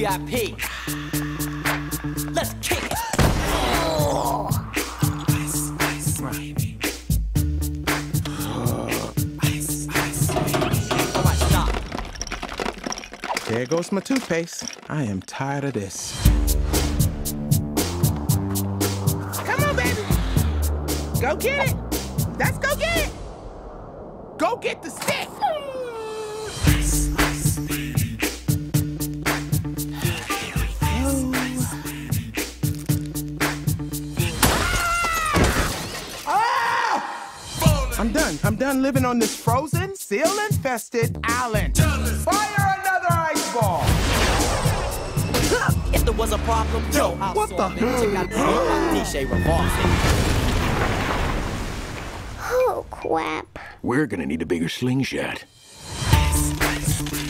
VIP. Let's kick it. Oh. Ice, ice, baby. Ice, ice, baby. All right, stop. There goes my toothpaste. I am tired of this. Come on, baby. Go get it. Let's go get it. Go get the stick. Ice, ice, baby. I'm done living on this frozen, seal-infested island. Fire another ice ball! If there was a problem, Yo, I'll what solve the- it. Check out this cliché revolving. Oh, crap. We're gonna need a bigger slingshot. Ice, ice,